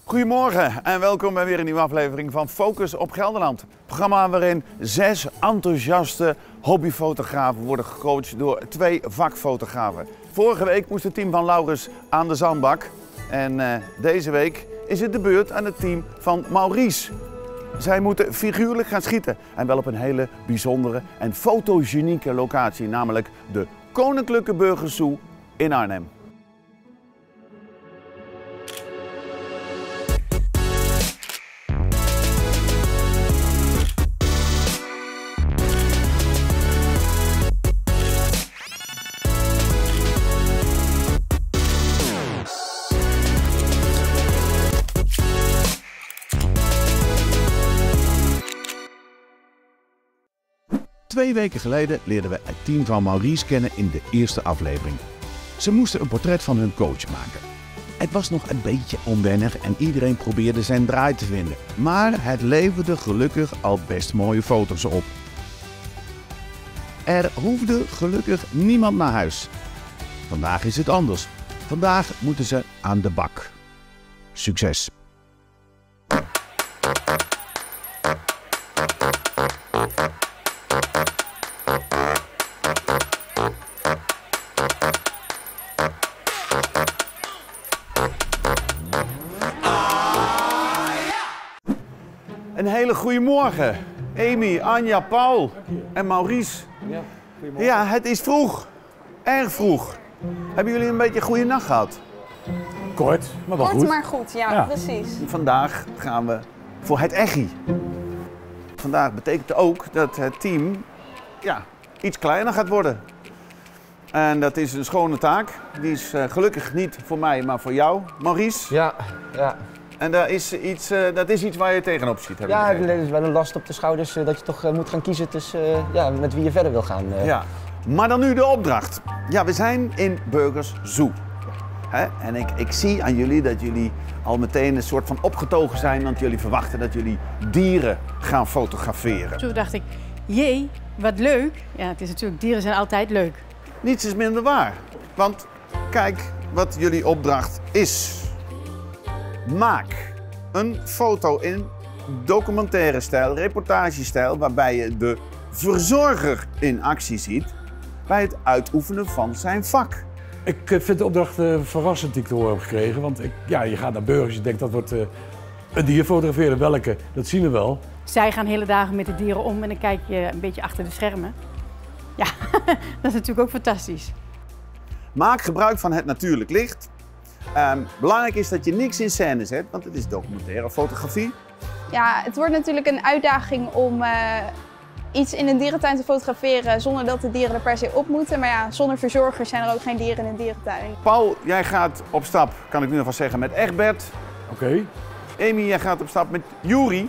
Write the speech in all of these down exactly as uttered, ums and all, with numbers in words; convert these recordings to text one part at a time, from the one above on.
Goedemorgen en welkom bij weer een nieuwe aflevering van Focus op Gelderland. Een programma waarin zes enthousiaste hobbyfotografen worden gecoacht door twee vakfotografen. Vorige week moest het team van Laurens aan de zandbak en uh, deze week is het de beurt aan het team van Maurice. Zij moeten figuurlijk gaan schieten en wel op een hele bijzondere en fotogenieke locatie, namelijk de Koninklijke Burgers Zoo in Arnhem. Twee weken geleden leerden we het team van Maurice kennen in de eerste aflevering. Ze moesten een portret van hun coach maken. Het was nog een beetje onwennig en iedereen probeerde zijn draai te vinden. Maar het leverde gelukkig al best mooie foto's op. Er hoefde gelukkig niemand naar huis. Vandaag is het anders. Vandaag moeten ze aan de bak. Succes! Een hele goede morgen, Amy, Anja, Paul en Maurice. Ja, goedemorgen. Ja, het is vroeg. Erg vroeg. Hebben jullie een beetje een goede nacht gehad? Kort, maar wel Kort goed. maar goed, ja, Ja. precies. Vandaag gaan we voor het echi. Vandaag betekent ook dat het team ja, iets kleiner gaat worden. En dat is een schone taak. Die is uh, gelukkig niet voor mij, maar voor jou, Maurice. Ja, ja. En dat is iets, uh, dat is iets waar je tegenop ziet, heb ik Ja, begrepen. het is wel een last op de schouders uh, dat je toch uh, moet gaan kiezen tussen uh, ja, met wie je verder wil gaan. Uh. Ja, maar dan nu de opdracht. Ja, we zijn in Burgers Zoo. Hè? En ik, ik zie aan jullie dat jullie al meteen een soort van opgetogen zijn, want jullie verwachten dat jullie dieren gaan fotograferen. Toen dacht ik, jee, wat leuk. Ja, het is natuurlijk, dieren zijn altijd leuk. Niets is minder waar, want kijk wat jullie opdracht is. Maak een foto in documentaire stijl, reportagestijl, waarbij je de verzorger in actie ziet bij het uitoefenen van zijn vak. Ik uh, vind de opdracht uh, verrassend die ik te horen heb gekregen. Want ik, ja, je gaat naar Burgers, je denkt dat wordt uh, een dier fotograferen. Welke? Dat zien we wel. Zij gaan hele dagen met de dieren om en dan kijk je een beetje achter de schermen. Ja, dat is natuurlijk ook fantastisch. Maak gebruik van het natuurlijk licht. Um, belangrijk is dat je niks in scène zet, want het is documentaire fotografie. Ja, het wordt natuurlijk een uitdaging om uh, iets in een dierentuin te fotograferen zonder dat de dieren er per se op moeten. Maar ja, zonder verzorgers zijn er ook geen dieren in een dierentuin. Paul, jij gaat op stap, kan ik nu alvast zeggen, met Egbert. Oké. Okay. Amy, jij gaat op stap met Juri.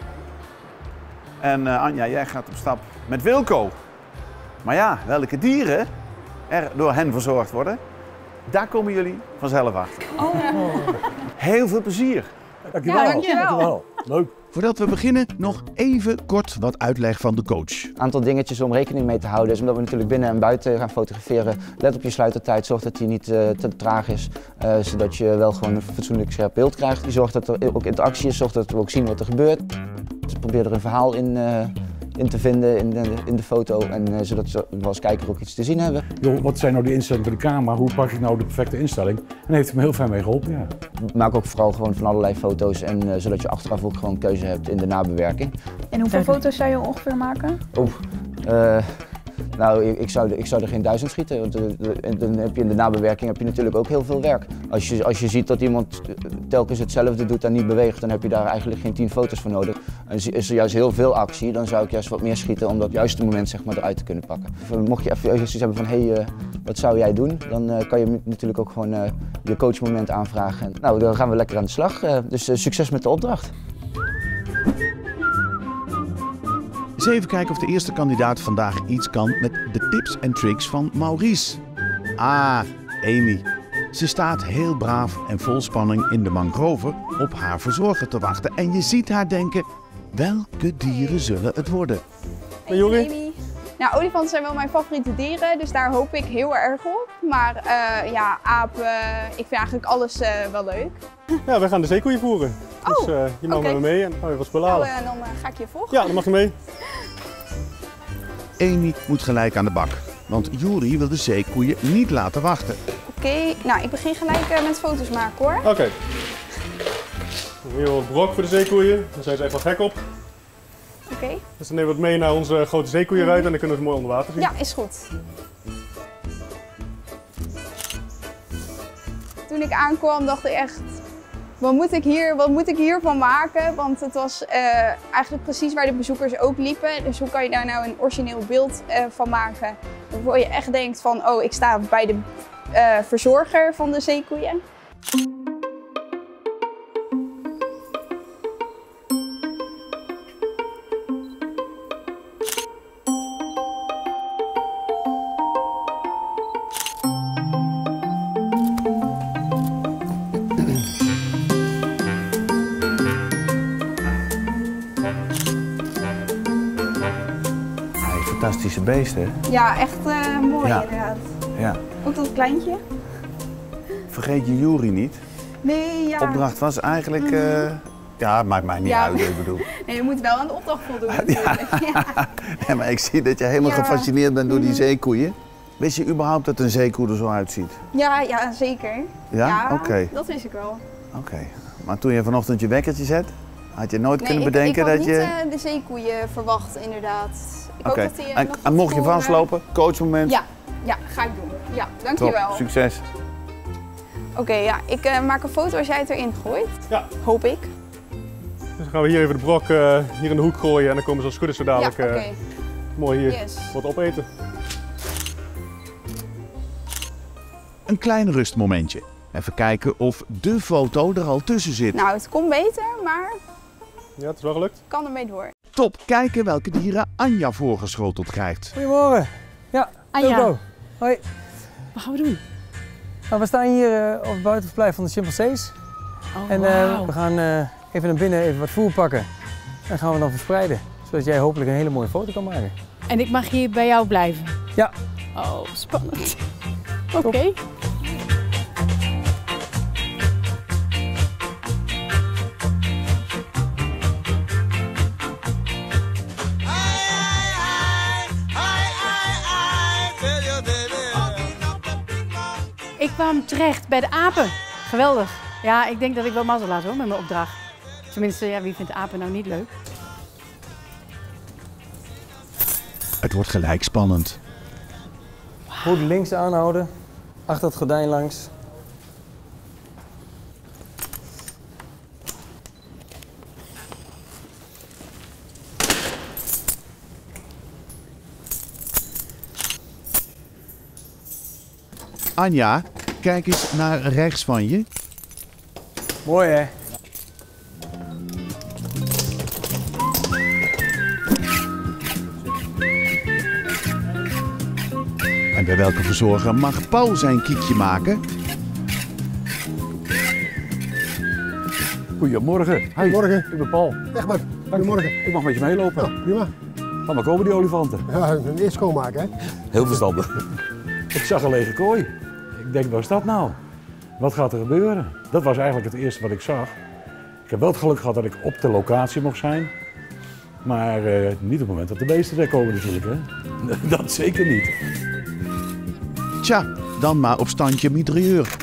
En uh, Anja, jij gaat op stap met Wilco. Maar ja, welke dieren er door hen verzorgd worden, daar komen jullie vanzelf achter. Oh. Heel veel plezier. Dankjewel. Ja, dankjewel. Dankjewel. Leuk. Voordat we beginnen, nog even kort wat uitleg van de coach. Een aantal dingetjes om rekening mee te houden is omdat we natuurlijk binnen en buiten gaan fotograferen. Let op je sluitertijd, zorg dat die niet uh, te traag is, uh, zodat je wel gewoon een fatsoenlijk scherp beeld krijgt. Zorg dat er ook interactie is, zorg dat we ook zien wat er gebeurt. Dus probeer er een verhaal in, uh, in te vinden in de, in de foto, en, uh, zodat we als kijker ook iets te zien hebben. Yo, wat zijn nou die instellingen van de camera? Hoe pak ik nou de perfecte instelling? En heeft me heel ver mee geholpen. Ja. Maak ook vooral gewoon van allerlei foto's, en, uh, zodat je achteraf ook gewoon keuze hebt in de nabewerking. En hoeveel foto's zou je ongeveer maken? Oeh, uh, nou, ik zou, ik zou er geen duizend schieten, want uh, dan heb je in de nabewerking heb je natuurlijk ook heel veel werk. Als je, als je ziet dat iemand telkens hetzelfde doet en niet beweegt, dan heb je daar eigenlijk geen tien foto's voor nodig. En is er juist heel veel actie, dan zou ik juist wat meer schieten om dat juiste moment, zeg maar, eruit te kunnen pakken. Mocht je even iets hebben van, hé, hey, uh, wat zou jij doen? Dan uh, kan je natuurlijk ook gewoon uh, je coachmoment aanvragen. En, nou, dan gaan we lekker aan de slag. Uh, dus uh, succes met de opdracht. Eens even kijken of de eerste kandidaat vandaag iets kan met de tips en tricks van Maurice. Ah, Amy. Ze staat heel braaf en vol spanning in de mangrove op haar verzorger te wachten. En je ziet haar denken, welke dieren zullen het worden? Hey, Amy. Nou, olifanten zijn wel mijn favoriete dieren, dus daar hoop ik heel erg op. Maar uh, ja, apen, ik vind eigenlijk alles uh, wel leuk. Ja, we gaan de zeekoeien voeren. Dus oh, uh, je mag okay. met me mee en dan gaan we wat spullen halen. Nou, uh, dan uh, ga ik je volgen. Ja, dan mag je mee. Amy moet gelijk aan de bak, want Juri wil de zeekoeien niet laten wachten. Oké, okay, nou ik begin gelijk uh, met foto's maken hoor. Oké. Okay. Hier wat brok voor de zeekoeien, daar zijn ze echt wel gek op. Oké. Okay. Dus dan nemen we het mee naar onze grote zeekoeienruit mm-hmm. en dan kunnen we ze mooi onder water zien. Ja, is goed. Toen ik aankwam dacht ik echt, wat moet ik, hier, wat moet ik hiervan maken? Want het was uh, eigenlijk precies waar de bezoekers ook liepen. Dus hoe kan je daar nou een origineel beeld uh, van maken? Waarvoor je echt denkt van, oh ik sta bij de uh, verzorger van de zeekoeien. Fantastische beesten. Ja, echt uh, mooi ja. inderdaad. Ja. Ook dat kleintje. Vergeet je Juri niet. Nee, ja. De opdracht was eigenlijk, uh, ja, maakt mij niet ja. uit, ik bedoel. Nee, je moet wel aan de opdracht voldoen natuurlijk. Ja. Ja. Nee, maar ik zie dat je helemaal ja. gefascineerd bent door die zeekoeien. Wist je überhaupt dat een zeekoe er zo uitziet? Ja, ja zeker. Ja? ja Oké. Okay. Dat wist ik wel. Oké. Okay. Maar toen je vanochtend je wekkertje zet, had je nooit nee, kunnen ik, bedenken ik had dat niet, je... Uh, de zeekoeien verwacht, inderdaad. Oké. Okay. En, en mocht je vastlopen, coachmoment? Ja, ja, ga ik doen. Ja, dankjewel. Top, succes. Oké, okay, ja, ik uh, maak een foto als jij het erin gooit. Ja. Hoop ik. Dus dan gaan we hier even de brok uh, hier in de hoek gooien en dan komen ze als goed is zo dadelijk ja, okay. uh, mooi hier yes. wat opeten. Een klein rustmomentje. Even kijken of de foto er al tussen zit. Nou, het komt beter, maar... Ja, het is wel gelukt. Kan ermee door. Top, kijken welke dieren Anja voorgeschoteld krijgt. Goedemorgen. Ja, Anja. Toto. Hoi. Wat gaan we doen? Nou, we staan hier uh, op het buitenverblijf van de chimpansees. Oh, en uh, wow. we gaan uh, even naar binnen even wat voer pakken. En dan gaan we dan verspreiden. Zodat jij hopelijk een hele mooie foto kan maken. En ik mag hier bij jou blijven? Ja. Oh, spannend. Oké. Okay. Ik kwam terecht bij de apen. Geweldig. Ja, ik denk dat ik wel mazzel laat hoor met mijn opdracht. Tenminste, ja, wie vindt apen nou niet leuk? Het wordt gelijk spannend. Goed links aanhouden. Achter het gordijn langs. Anja, kijk eens naar rechts van je. Mooi hè? En bij welke verzorger mag Paul zijn kiekje maken? Goedemorgen. Goedemorgen. Ik ben Paul. Echt maar. Goedemorgen. Ik mag met je meelopen. Ja, prima. Gaan maar komen die olifanten? Ja, een eerst schoonmaken hè. Heel verstandig. Ik zag een lege kooi. Ik denk, wat is dat nou? Wat gaat er gebeuren? Dat was eigenlijk het eerste wat ik zag. Ik heb wel het geluk gehad dat ik op de locatie mocht zijn. Maar uh, niet op het moment dat de beesten er komen natuurlijk. Hè? Dat zeker niet. Tja, dan maar op standje mitrailleur.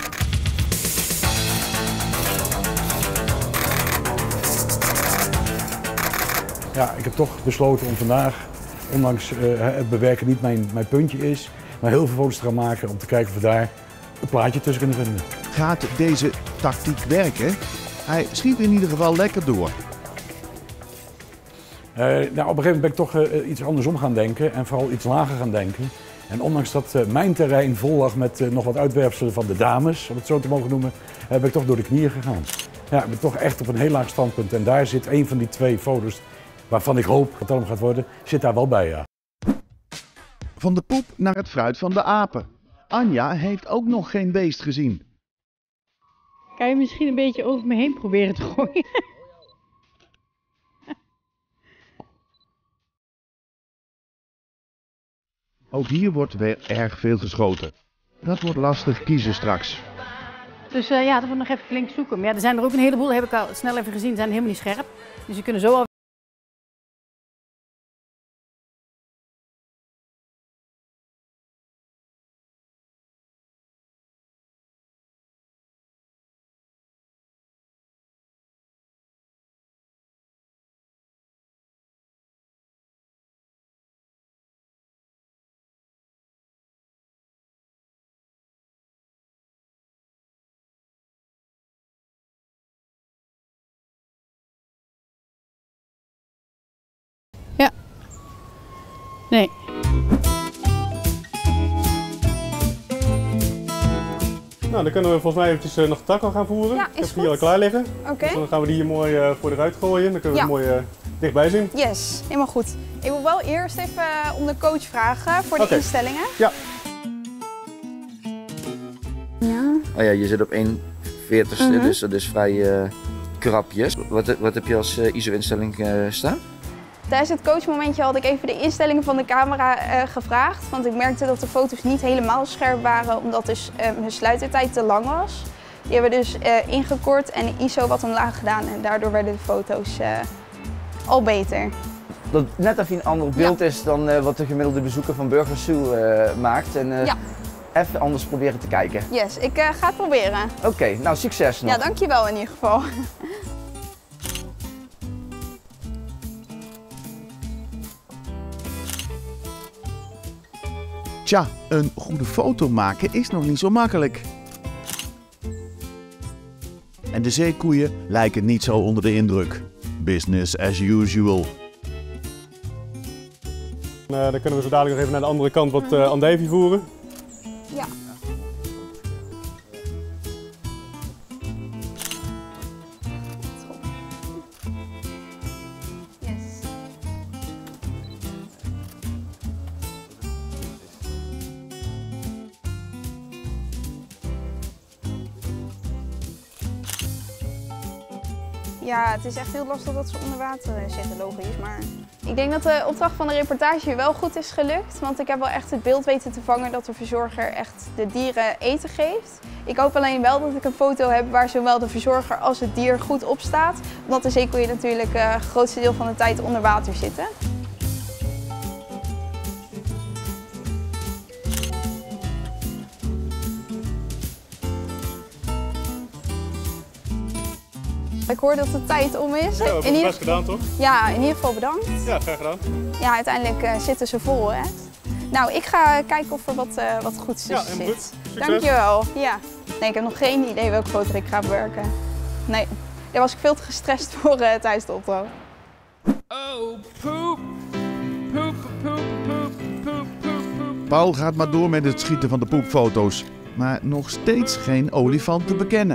Ja, ik heb toch besloten om vandaag, ondanks uh, het bewerken niet mijn, mijn puntje is, maar heel veel foto's te gaan maken om te kijken of we daar een plaatje tussen kunnen vinden. Gaat deze tactiek werken? Hij schiet in ieder geval lekker door. Uh, nou, op een gegeven moment ben ik toch uh, iets andersom gaan denken en vooral iets lager gaan denken. En ondanks dat uh, mijn terrein vol lag met uh, nog wat uitwerpselen van de dames, om het zo te mogen noemen, uh, ben ik toch door de knieën gegaan. Ja, ik ben toch echt op een heel laag standpunt en daar zit een van die twee foto's waarvan ik hoop dat het om gaat worden, zit daar wel bij, ja. Van de poep naar het fruit van de apen. Anja heeft ook nog geen beest gezien. Kan je misschien een beetje over me heen proberen te gooien? Ook hier wordt weer erg veel geschoten. Dat wordt lastig kiezen straks. Dus uh, ja, dat wordt nog even flink zoeken. Maar ja, er zijn er ook een heleboel, heb ik al snel even gezien, zijn helemaal niet scherp. Dus je kunnen zo al... Ja. Nee. Nou, dan kunnen we volgens mij eventjes uh, nog de taco gaan voeren. Ja, is Ik heb goed. hier al klaar liggen. Oké. Okay. Dus dan gaan we die hier mooi uh, voor eruit gooien. Dan kunnen we ja. het mooi uh, dichtbij zien. Yes, helemaal goed. Ik wil wel eerst even uh, om de coach vragen voor de okay. instellingen. Ja. Ja. Oh ja, je zit op één veertigste, mm-hmm. dus dat is vrij uh, krapjes. Wat, wat heb je als uh, I S O-instelling uh, staan? Tijdens het coachmomentje had ik even de instellingen van de camera uh, gevraagd. Want ik merkte dat de foto's niet helemaal scherp waren, omdat dus uh, mijn sluitertijd te lang was. Die hebben we dus uh, ingekort en de I S O wat omlaag gedaan en daardoor werden de foto's uh, al beter. Dat het net even een ander beeld ja. is dan uh, wat de gemiddelde bezoeker van Burgers Zoo uh, maakt. En, uh, ja. Even anders proberen te kijken. Yes, ik uh, ga het proberen. Oké, okay, nou succes nog. Ja, dankjewel in ieder geval. Tja, een goede foto maken is nog niet zo makkelijk. En de zeekoeien lijken niet zo onder de indruk. Business as usual. Uh, dan kunnen we zo dadelijk nog even naar de andere kant wat uh, andijvie voeren. Ja. Ja, het is echt heel lastig dat ze onder water zitten, logisch. Maar ik denk dat de opdracht van de reportage wel goed is gelukt. Want ik heb wel echt het beeld weten te vangen dat de verzorger echt de dieren eten geeft. Ik hoop alleen wel dat ik een foto heb waar zowel de verzorger als het dier goed op staat. Omdat de zeekoeien natuurlijk uh, het grootste deel van de tijd onder water zitten. Ik hoor dat de tijd om is. Ja, we hebben het best gedaan, toch? Ja, in ieder geval bedankt. Ja, graag gedaan. Ja, uiteindelijk uh, zitten ze vol, hè. Nou, ik ga kijken of er wat, uh, wat goeds tussen ja, zit. Goed. Succes. Dankjewel. Ja. Nee, ik heb nog geen idee welke foto ik ga bewerken. Nee, daar was ik veel te gestrest voor uh, tijdens de opdracht. Oh, poep. Poep, poep, poep, poep, poep. Paul gaat maar door met het schieten van de poepfoto's. Maar nog steeds geen olifant te bekennen.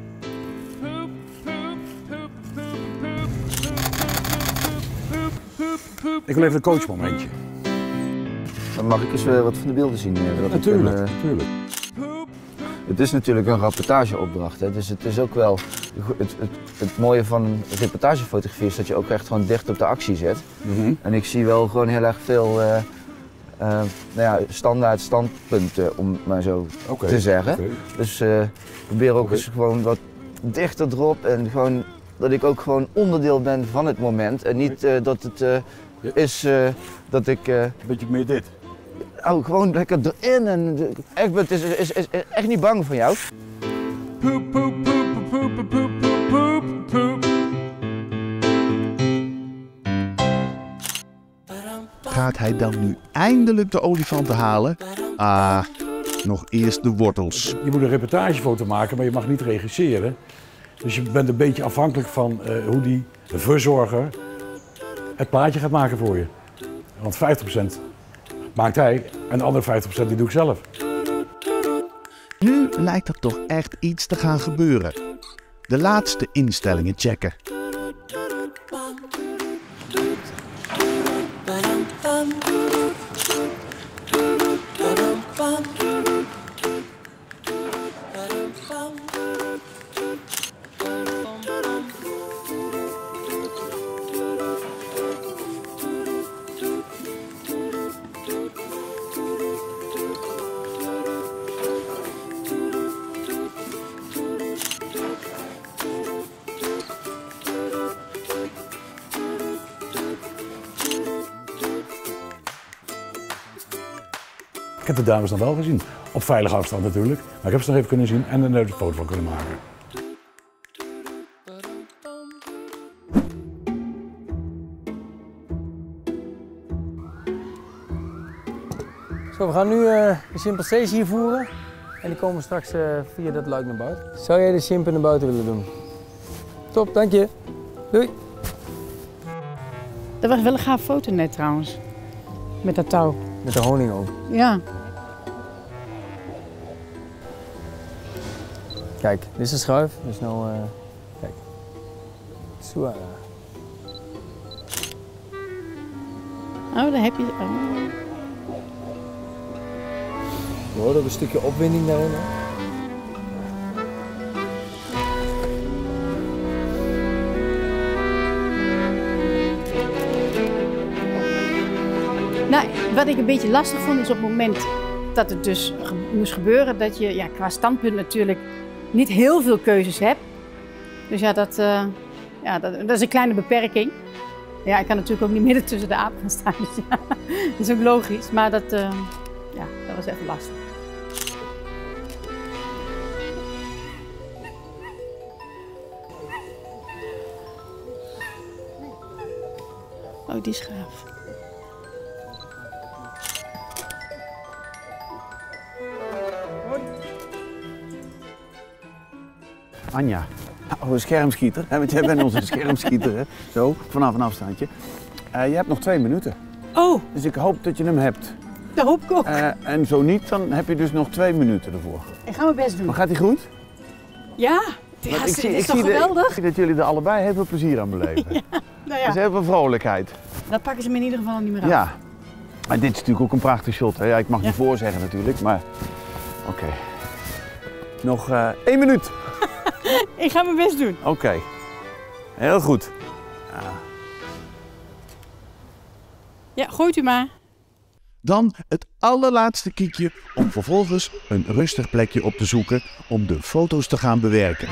Ik wil even een coachmomentje. Dan mag ik eens uh, wat van de beelden zien. Uh, natuurlijk, ik, uh, natuurlijk. Het is natuurlijk een rapportageopdracht, hè? Dus het is ook wel... Het, het, het mooie van reportagefotografie is dat je ook echt gewoon dicht op de actie zit. Mm-hmm. En ik zie wel gewoon heel erg veel uh, uh, nou ja, standaard standpunten, om het maar zo okay, te zeggen. Okay. Dus uh, ik probeer ook okay. eens gewoon wat dichter erop en gewoon... Dat ik ook gewoon onderdeel ben van het moment en niet uh, dat het uh, ja. is uh, dat ik... Uh, Een beetje meer dit. Oh, gewoon lekker erin en echt, het is, is, is, is echt niet bang voor jou. Poep, poep, poep, poep, poep, poep, poep, poep. Gaat hij dan nu eindelijk de olifanten halen? Ah, nog eerst de wortels. Je moet een reportagefoto maken, maar je mag niet regisseren. Dus je bent een beetje afhankelijk van uh, hoe die verzorger het plaatje gaat maken voor je. Want vijftig procent maakt hij en de andere vijftig procent die doe ik zelf. Nu lijkt er toch echt iets te gaan gebeuren. De laatste instellingen checken. Ik heb de dames dan wel gezien. Op veilige afstand natuurlijk. Maar ik heb ze nog even kunnen zien en er een foto van kunnen maken. Zo, we gaan nu uh, de chimpansees hier voeren. En die komen straks uh, via dat luik naar buiten. Zou jij de chimpen naar buiten willen doen? Top, dank je. Doei. Dat was wel een gaaf foto net trouwens. Met dat touw. Met de honing ook. Ja. Kijk, dit is de schuif. Dus nou, uh, kijk. Zo. Uh. Oh, daar heb je... Oh. Je hoort ook een stukje opwinding daarin. Hè? Nou, wat ik een beetje lastig vond is op het moment dat het dus ge moest gebeuren, dat je ja, qua standpunt natuurlijk niet heel veel keuzes hebt. Dus ja, dat, uh, ja dat, dat is een kleine beperking. Ja, ik kan natuurlijk ook niet midden tussen de apen gaan staan, dus ja, dat is ook logisch. Maar dat, uh, ja, dat was even lastig. Oh, die is gaaf. Anja, oh, een schermschieter, hè? Want jij bent onze schermschieter, hè? Zo, vanaf een afstandje. Uh, je hebt nog twee minuten. Oh! Dus ik hoop dat je hem hebt. Dat hoop ik ook. Uh, en zo niet, dan heb je dus nog twee minuten ervoor. Ik ga mijn best doen. Maar gaat hij goed? Ja, ja ik het zie, is ik toch zie geweldig? De, ik zie dat jullie er allebei heel veel plezier aan beleven. Ja, nou ja. Dat is heel veel vrolijkheid. Dat pakken ze me in ieder geval niet meer af. Ja, maar dit is natuurlijk ook een prachtig shot. Hè? Ja, ik mag ja. niet voorzeggen natuurlijk, maar oké. Okay. Nog uh, één minuut. Ik ga mijn best doen. Oké, okay. Heel goed. Ja. Ja, gooit u maar. Dan het allerlaatste kiekje om vervolgens een rustig plekje op te zoeken om de foto's te gaan bewerken.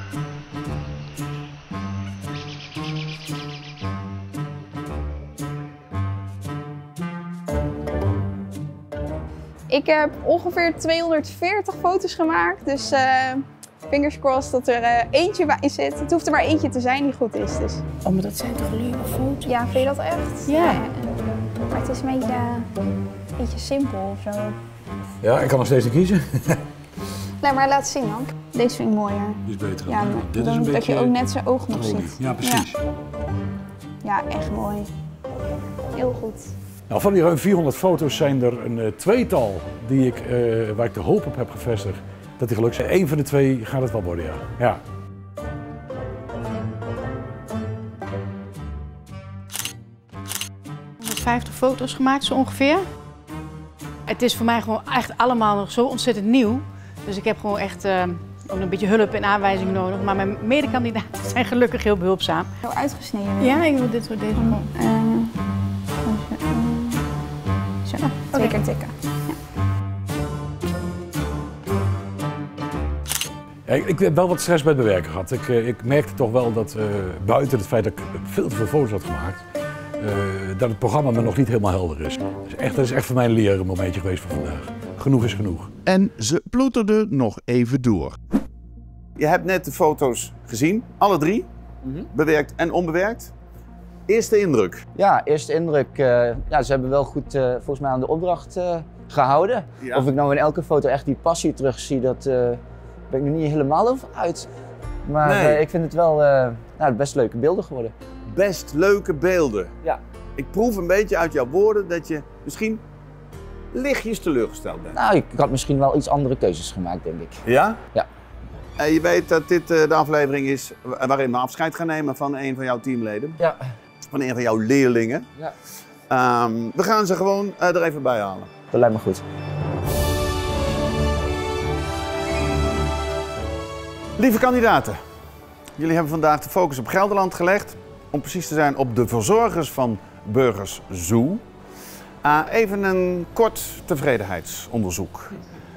Ik heb ongeveer tweehonderdveertig foto's gemaakt, dus uh, fingers crossed dat er uh, eentje bij zit. Het hoeft er maar eentje te zijn die goed is. Dus. Oh, maar dat zijn toch leuke foto's? Ja, vind je dat echt? Ja. ja. Maar het is een beetje, uh, een beetje simpel of zo. Ja, ik kan nog steeds niet kiezen. Nee, maar laat zien dan. Deze vind ik mooier. Die is beter. Ja, dan. Dit dan is een dat beetje je ook net zijn oog nog olie. ziet. Ja, precies. Ja. ja, echt mooi. Heel goed. Nou, van die ruim vierhonderd foto's zijn er een uh, tweetal die ik, uh, waar ik de hoop op heb gevestigd dat die gelukt zijn. Eén van de twee gaat het wel worden, ja. ja. honderdvijftig foto's gemaakt, zo ongeveer. Het is voor mij gewoon echt allemaal nog zo ontzettend nieuw. Dus ik heb gewoon echt uh, ook een beetje hulp en aanwijzingen nodig. Maar mijn medekandidaten zijn gelukkig heel behulpzaam. Zo uitgesneden? Ja, ik wil dit soort deze gewoon. Uh, Zo, twee okay. keer tikken. Ja. Ja, ik heb wel wat stress bij het bewerken gehad. Ik, ik merkte toch wel dat uh, buiten het feit dat ik veel te veel foto's had gemaakt, uh, dat het programma me nog niet helemaal helder is. Dus echt, dat is echt voor mij een leren momentje geweest voor vandaag. Genoeg is genoeg. En ze ploeterde nog even door. Je hebt net de foto's gezien, alle drie, mm-hmm. bewerkt en onbewerkt. Eerste indruk? Ja, eerste indruk. Uh, ja, ze hebben wel goed uh, volgens mij aan de opdracht uh, gehouden. Ja. Of ik nou in elke foto echt die passie terugzie, dat uh, ben ik nog niet helemaal over uit. Maar nee. uh, ik vind het wel uh, nou, best leuke beelden geworden. Best leuke beelden? Ja. Ik proef een beetje uit jouw woorden dat je misschien lichtjes teleurgesteld bent. Nou, ik, ik had misschien wel iets andere keuzes gemaakt, denk ik. Ja? Ja. Uh, je weet dat dit uh, de aflevering is waarin we afscheid gaan nemen van een van jouw teamleden. Ja. Van een van jouw leerlingen. Ja. Um, we gaan ze gewoon uh, er even bij halen. Dat lijkt me goed. Lieve kandidaten, jullie hebben vandaag de focus op Gelderland gelegd. Om precies te zijn op de verzorgers van Burgers Zoo. Uh, even een kort tevredenheidsonderzoek.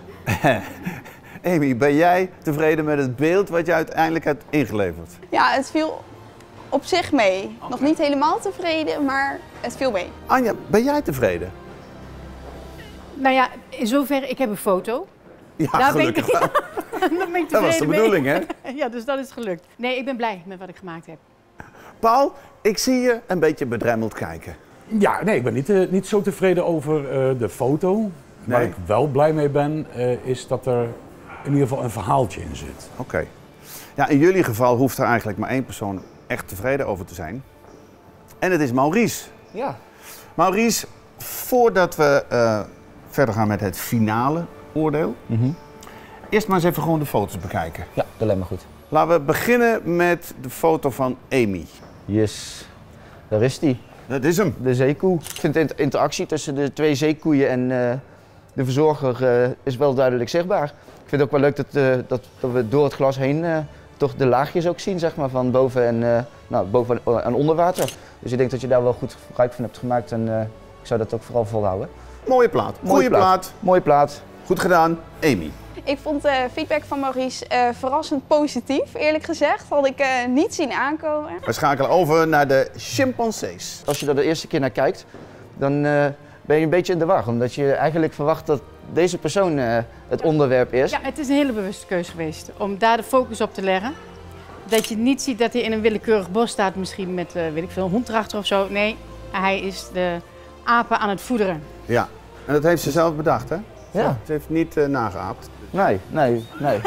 Amy, ben jij tevreden met het beeld wat je uiteindelijk hebt ingeleverd? Ja, het viel op zich mee. Okay. Nog niet helemaal tevreden, maar het viel mee. Anja, ben jij tevreden? Nou ja, in zoverre, ik heb een foto. Ja, Daar gelukkig. Ben ik, daar ben ik dat was de bedoeling, mee. hè? Ja, dus dat is gelukt. Nee, ik ben blij met wat ik gemaakt heb. Paul, ik zie je een beetje bedremmeld kijken. Ja, nee, ik ben niet, uh, niet zo tevreden over uh, de foto. Nee. Waar ik wel blij mee ben, uh, is dat er in ieder geval een verhaaltje in zit. Oké. Okay. Ja, in jullie geval hoeft er eigenlijk maar één persoon echt tevreden over te zijn. En het is Maurice. Ja. Maurice, voordat we uh, verder gaan met het finale oordeel, mm-hmm. eerst maar eens even gewoon de foto's bekijken. Ja, dat lijkt me goed. Laten we beginnen met de foto van Amy. Yes, daar is die. Dat is hem. De zeekoe. Ik vind de interactie tussen de twee zeekoeien en uh, de verzorger uh, is wel duidelijk zichtbaar. Ik vind het ook wel leuk dat, uh, dat, dat we door het glas heen uh, toch de laagjes ook zien, zeg maar, van boven en, uh, nou, boven en onder water. Dus ik denk dat je daar wel goed gebruik van hebt gemaakt en uh, ik zou dat ook vooral volhouden. Mooie plaat. Mooie plaat. plaat. Mooie plaat. Goed gedaan, Amy. Ik vond de feedback van Maurice uh, verrassend positief, eerlijk gezegd. Had ik uh, niet zien aankomen. We schakelen over naar de chimpansees. Als je er de eerste keer naar kijkt, dan uh, ben je een beetje in de war. Omdat je eigenlijk verwacht dat deze persoon uh, het onderwerp is. Ja, het is een hele bewuste keuze geweest om daar de focus op te leggen. Dat je niet ziet dat hij in een willekeurig bos staat, misschien met uh, weet ik veel, een hond erachter of zo. Nee, hij is de apen aan het voederen. Ja, en dat heeft ze zelf bedacht, hè? Ja. Ze heeft niet uh, nageaapt. Nee, nee, nee.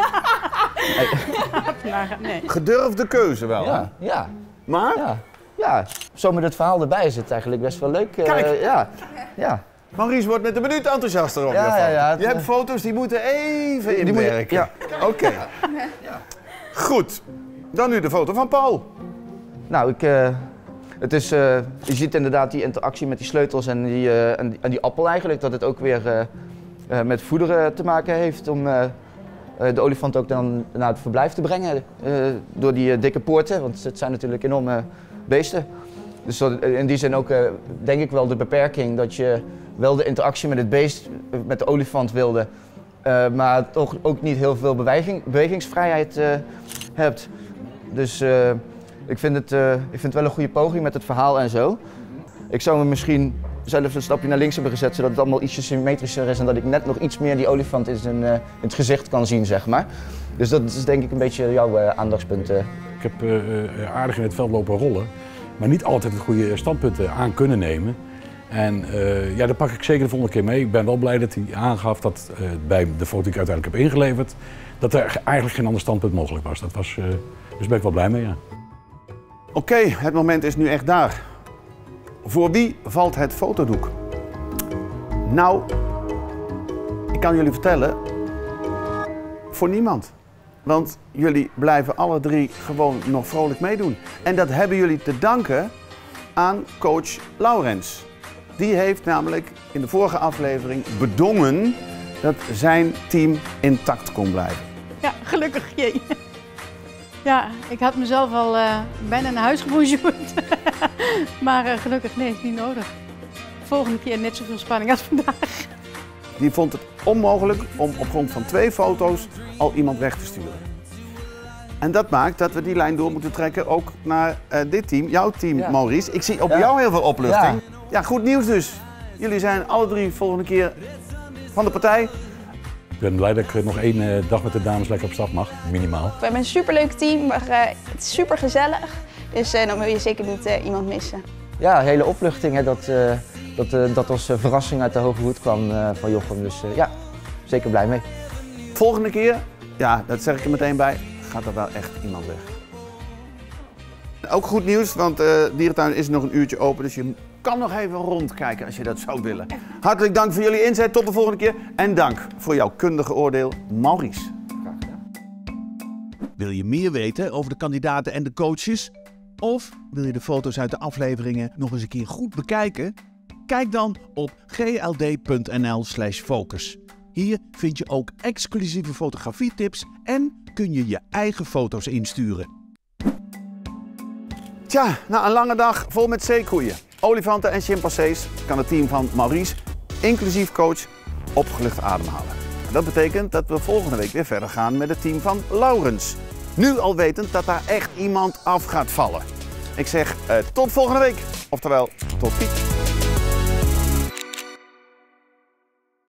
nee. Gedurfde keuze wel, ja, hè? Ja. Maar? Ja. Ja, zo met het verhaal erbij is het eigenlijk best wel leuk. Uh, Kijk! Ja. Ja. Maurice wordt met een minuut enthousiaster op ja, je ja, ja, Je hebt foto's die moeten even die inwerken. Ja. Oké. Okay. Ja. Goed. Dan nu de foto van Paul. Nou, ik, uh, het is, uh, je ziet inderdaad die interactie met die sleutels en die, uh, en die, en die appel eigenlijk. Dat het ook weer uh, uh, met voederen te maken heeft om uh, uh, de olifant ook dan naar het verblijf te brengen. Uh, door die uh, dikke poorten, want het zijn natuurlijk enorme beesten. Dus dat, in die zin ook uh, denk ik wel de beperking dat je wel de interactie met het beest, met de olifant wilde. Uh, maar toch ook niet heel veel beweging, bewegingsvrijheid uh, hebt. Dus uh, ik, vind het, uh, ik vind het wel een goede poging met het verhaal en zo. Ik zou me misschien zelf een stapje naar links hebben gezet, zodat het allemaal ietsje symmetrischer is en dat ik net nog iets meer die olifant in, zijn, uh, in het gezicht kan zien, zeg maar. Dus dat is denk ik een beetje jouw uh, aandachtspunt. Uh. Ik heb uh, uh, aardig in het veld lopen rollen, maar niet altijd het goede standpunten aan kunnen nemen. En uh, ja, dat pak ik zeker de volgende keer mee. Ik ben wel blij dat hij aangaf dat uh, bij de foto die ik uiteindelijk heb ingeleverd, dat er eigenlijk geen ander standpunt mogelijk was. Dat was uh, dus daar ben ik wel blij mee, ja. Oké, okay, het moment is nu echt daar. Voor wie valt het fotodoek? Nou, ik kan jullie vertellen, voor niemand. Want jullie blijven alle drie gewoon nog vrolijk meedoen. En dat hebben jullie te danken aan coach Laurens. Die heeft namelijk in de vorige aflevering bedongen dat zijn team intact kon blijven. Ja, gelukkig. Jee. Ja, ik had mezelf al uh, bijna naar huis gebonjourd. Maar uh, gelukkig, nee, is niet nodig. Volgende keer net zoveel spanning als vandaag. Die vond het onmogelijk om op grond van twee foto's al iemand weg te sturen. En dat maakt dat we die lijn door moeten trekken ook naar uh, dit team, jouw team, ja. Maurice. Ik zie op ja. jou heel veel opluchting. Ja. ja, goed nieuws dus. Jullie zijn alle drie volgende keer van de partij. Ik ben blij dat ik nog één uh, dag met de dames lekker op stap mag, minimaal. We hebben een superleuk team, maar, uh, het is super gezellig. Dus uh, dan wil je zeker niet uh, iemand missen. Ja, hele opluchting hè, dat, uh, dat, uh, dat als uh, verrassing uit de hoge hoed kwam uh, van Jochem. Dus uh, ja, zeker blij mee. Volgende keer, ja, dat zeg ik er meteen bij, gaat er wel echt iemand weg. Ook goed nieuws, want uh, Dierentuin is nog een uurtje open, dus je kan nog even rondkijken als je dat zou willen. Hartelijk dank voor jullie inzet, tot de volgende keer. En dank voor jouw kundige oordeel, Maurice. Graag gedaan. Wil je meer weten over de kandidaten en de coaches? Of wil je de foto's uit de afleveringen nog eens een keer goed bekijken? Kijk dan op gld.nl slash focus. Hier vind je ook exclusieve fotografietips en kun je je eigen foto's insturen. Tja, na een lange dag vol met zeekoeien, olifanten en chimpansees kan het team van Maurice, inclusief coach, opgelucht ademhalen. Dat betekent dat we volgende week weer verder gaan met het team van Laurens. Nu al wetend dat daar echt iemand af gaat vallen. Ik zeg uh, tot volgende week, oftewel tot ziens.